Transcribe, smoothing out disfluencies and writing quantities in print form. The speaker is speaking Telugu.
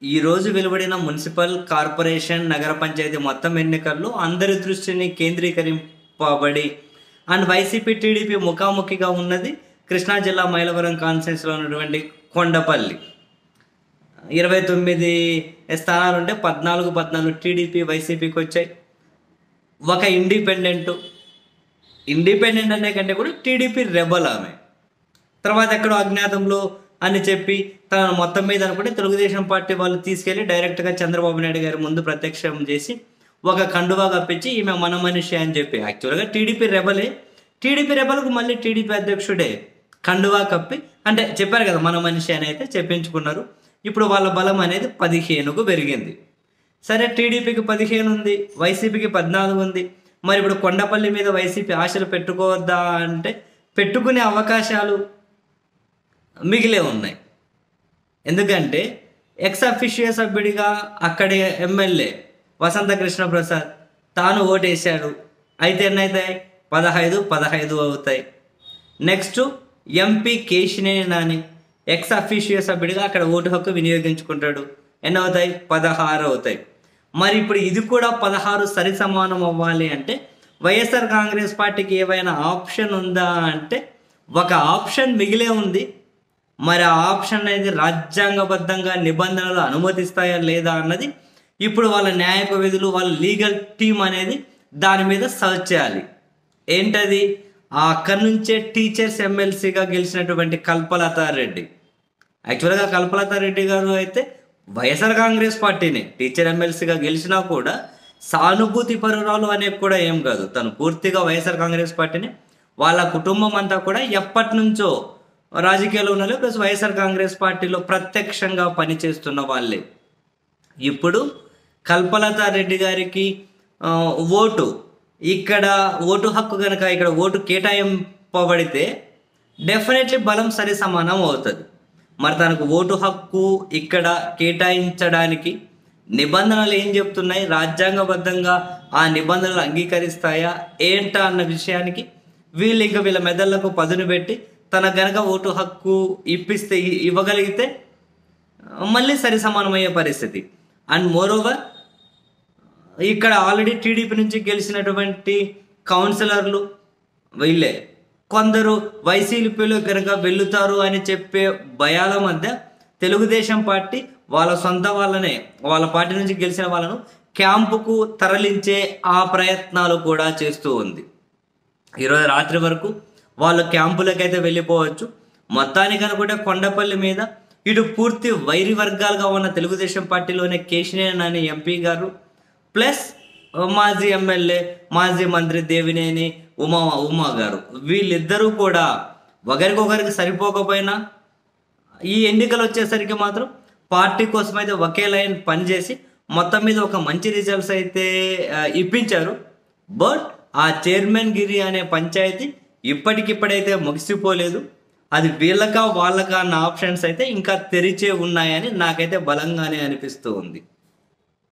ఈ రోజు వెలువడిన మున్సిపల్, కార్పొరేషన్, నగర పంచాయతీ మొత్తం ఎన్నికల్లో అందరి దృష్టిని కేంద్రీకరింపబడి వైసీపీ, టీడీపీ ముఖాముఖిగా ఉన్నది కృష్ణా జిల్లా మైలవరం కాన్స్టిట్యున్సీలో ఉన్నటువంటి కొండపల్లి. 29 స్థానాలుంటే 14 టీడీపీ, వైసీపీకి వచ్చాయి. ఒక ఇండిపెండెంట్ అనే కంటే కూడా టీడీపీ రెబల్ ఆమె. తర్వాత ఎక్కడో అజ్ఞాతంలో అని చెప్పి తన మొత్తం మీద అనుకుంటే తెలుగుదేశం పార్టీ వాళ్ళు తీసుకెళ్ళి డైరెక్ట్గా చంద్రబాబు నాయుడు గారి ముందు ప్రత్యక్షం చేసి ఒక కండువా కప్పించి ఈమె మన మనిషి అని చెప్పి, యాక్చువల్గా టీడీపీ రెబల్కు మళ్ళీ టీడీపీ అధ్యక్షుడే కండువా కప్పి అంటే చెప్పారు కదా మన మనిషి అని అయితే చెప్పించుకున్నారు. ఇప్పుడు వాళ్ళ బలం అనేది 15కు పెరిగింది. సరే, టీడీపీకి 15 ఉంది, వైసీపీకి 14 ఉంది. మరి ఇప్పుడు కొండపల్లి మీద వైసీపీ ఆశలు పెట్టుకోవద్దా అంటే పెట్టుకునే అవకాశాలు మిగిలే ఉన్నాయి. ఎందుకంటే ఎక్స్ అఫీషియో సభ్యుడిగా అక్కడి ఎమ్మెల్యే వసంత కృష్ణ ప్రసాద్ తాను ఓటేశాడు. అయితే ఎన్నైతాయి? 15 అవుతాయి. Next MP Kesineni Nani ex officio సభ్యుడిగా అక్కడ ఓటు హక్కు వినియోగించుకుంటాడు. ఎన్ని అవుతాయి? 16 అవుతాయి. మరి ఇప్పుడు ఇది కూడా 16 సరి సమానం అవ్వాలి అంటే వైఎస్ఆర్ కాంగ్రెస్ పార్టీకి ఏవైనా ఆప్షన్ ఉందా అంటే ఒక ఆప్షన్ మిగిలే ఉంది. మరి ఆ ఆప్షన్ అనేది రాజ్యాంగబద్ధంగా నిబంధనలు అనుమతిస్తాయా లేదా అన్నది ఇప్పుడు వాళ్ళ న్యాయ విధులు, వాళ్ళ లీగల్ టీం అనేది దాని మీద సర్చ్ చేయాలి. ఏంటది? అక్కడి నుంచే టీచర్స్ ఎమ్మెల్సీగా గెలిచినటువంటి కల్పలతారెడ్డి. యాక్చువల్గా కల్పలతారెడ్డి గారు అయితే వైఎస్ఆర్ కాంగ్రెస్ పార్టీని టీచర్ ఎమ్మెల్సీగా గెలిచినా కూడా సానుభూతి పరురాలు అనేది కూడా ఏం కాదు. తను పూర్తిగా వైఎస్ఆర్ కాంగ్రెస్ పార్టీని, వాళ్ళ కుటుంబం అంతా కూడా ఎప్పటి నుంచో రాజకీయాల్లో ఉన్నారు, ప్లస్ వైఎస్ఆర్ కాంగ్రెస్ పార్టీలో ప్రత్యక్షంగా పనిచేస్తున్న వాళ్ళే. ఇప్పుడు కల్పలతారెడ్డి గారికి ఓటు హక్కు కనుక ఇక్కడ ఓటు కేటాయింపబడితే డెఫినెట్లీ బలం సరి సమానం అవుతుంది. మరి తనకు ఓటు హక్కు ఇక్కడ కేటాయించడానికి నిబంధనలు ఏం చెప్తున్నాయి, రాజ్యాంగబద్ధంగా ఆ నిబంధనలు అంగీకరిస్తాయా ఏంటా అన్న విషయానికి వీళ్ళ మెదళ్లకు పదును పెట్టి తన గనక ఓటు హక్కు ఇవ్వగలిగితే మళ్ళీ సరి సమానమయ్యే పరిస్థితి. అండ్ మోరోవర్ ఇక్కడ ఆల్రెడీ టీడీపీ నుంచి గెలిచినటువంటి కౌన్సిలర్లు వీళ్ళే కొందరు వైసీపీలో కనుక వెళ్తారు అని చెప్పే భయాల మధ్య తెలుగుదేశం పార్టీ వాళ్ళ సొంత వాళ్ళనే, వాళ్ళ పార్టీ నుంచి గెలిచిన వాళ్ళను క్యాంపుకు తరలించే ఆ ప్రయత్నాలు కూడా చేస్తూ ఉంది. ఈరోజు రాత్రి వరకు వాళ్ళు క్యాంపులకైతే వెళ్ళిపోవచ్చు. మొత్తానికి అనుకుంటే కొండపల్లి మీద ఇటు పూర్తి వైరి వర్గాలుగా ఉన్న తెలుగుదేశం పార్టీలోనే కేశినేని నాని ఎంపీ గారు ప్లస్ మాజీ ఎమ్మెల్యే, మాజీ మంత్రి దేవినేని ఉమా గారు, వీళ్ళిద్దరూ కూడా ఒకరికొకరికి సరిపోకపోయినా ఈ ఎన్నికలు వచ్చేసరికి మాత్రం పార్టీ కోసం అయితే ఒకే లైన్ పనిచేసి మొత్తం మీద ఒక మంచి రిజల్ట్స్ అయితే ఇప్పించారు. బట్ ఆ చైర్మన్ గిరి అనే పంచాయతీ ఇప్పటికిప్పుడైతే ముగిసిపోలేదు. అది వీళ్ళకా వాళ్ళకా అన్న ఆప్షన్స్ అయితే ఇంకా తెరిచే ఉన్నాయని నాకైతే బలంగానే అనిపిస్తూ ఉంది.